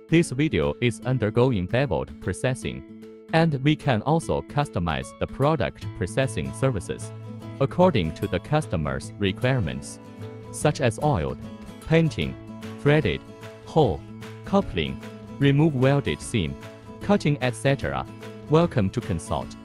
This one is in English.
This video is undergoing beveled processing, and we can also customize the product processing services according to the customer's requirements, such as oiled, painting, threaded, hole, coupling, remove welded seam, cutting, etc. Welcome to consult.